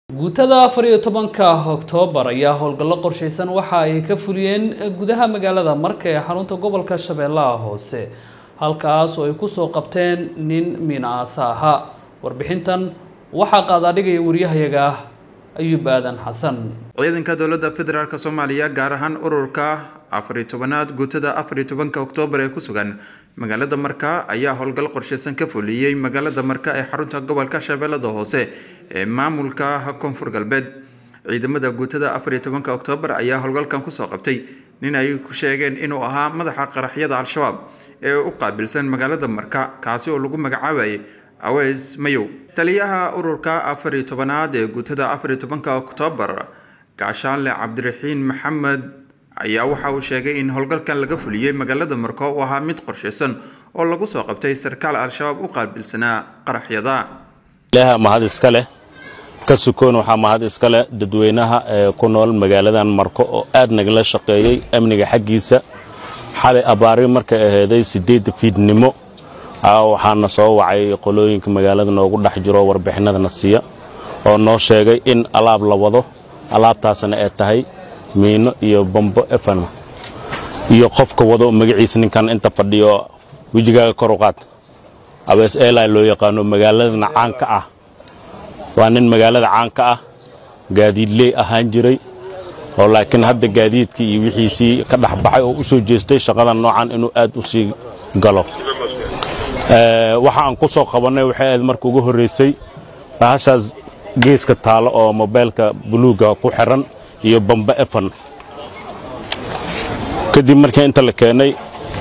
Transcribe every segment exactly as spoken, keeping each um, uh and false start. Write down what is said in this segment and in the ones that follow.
guutada afar iyo tobanka Oktoobar ayaa howlgallo qorsheysan waxa ay ka fuliyeen gudaha magaalada Marka ee xarunta gobolka Shabeellaha Hoose halkaas oo ay ku soo qabteen nin minaasaha warbixintan waxa qaada dhigay wariyahayaga Ayub Aadan Xasan ciidanka dawladda federaalka Soomaaliya gaar ahaan ururka afar iyo tobanaad guutada afar iyo tobanka Oktoobar ee ku sugan magaalada Marka ayaa howlgal qorsheysan ka fuliyay magaalada Marka ee xarunta gobolka Shabeellaha Hoose ee maamulka Koonfur Galbeed ciidamada guutada afar iyo tobanka Oktoobar ayaa howlgalkan ku soo qabtay nin ay ku sheegeen inuu ahaa madaxa qaraxyada Al-Shabaab ee u qaabilsan magaalada Marka kaasi oo lagu magacaabay Aweys Mayow taliyaha ururka afar iyo tobanaad ee guutada afar iyo tobanka Oktoobar Gaashaanle Cabdiraxiin Maxamed ayaa waxa uu sheegay in howlgalkan laga fuliyay magaalada Marka oo ahaa mid qorsheysan oo lagu soo qabtay sarkaal Al-Shabaab u qaabilsanaa qaraxyada ilaha mahad iska leh ka sukoon waxa mahad iska leh dadweynaha ee ku nool magaaladan Marka oo aad nagala shaqeeyay amniga xaqiisa xalay abaari marka aheeday sideed fiidnimo waxaana soo wacay qolooyinka magaalada noogu dhax jiro warbixinada nasiya oo noo sheegay in alaab la wado alaabtaasna ay tahay miino iyo bombo efan iyo qofka wado magaciisa ninkan inta fadhiyo wajigaaga kor u qaad Aweys Eelay loo yaqaano magaalada caanka ah waa nin magaalada caanka ah gaadiidley ahaan jiray oo laakiin hadda gaadiidkii iyo wixiisii ka dhaxbaxay oo u soo jeestay shaqada noocan inuu aad u sii galo ee waxa aan ku soo qabanay waxa aad markii ugu horeysay bahashaas geeska taalo oo mobilka buluuga ku xiran iyo bomba efan kadib markii inta la keenay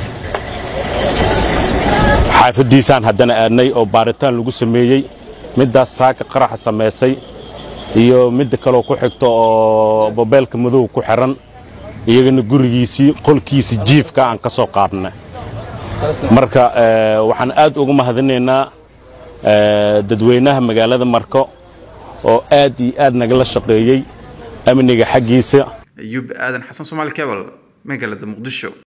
xaafadiisaan haddana aadnay oo baaritaan lagu sameeyay midaas saaka qarax sameysay iyo mid kale ku xigto oo mobilka madow ku xiran iyagana gurigiisii qolkiisa jiifka aan ka soo qaadnay marka waxaan aad ugu mahadinaynaa dadweynaha magaalada Marka oo aad iyo aad nagala shaqeeyay amniga xaqiisa Ayub Aadan Xasan Soomaali Cable magaalada Muqdisho.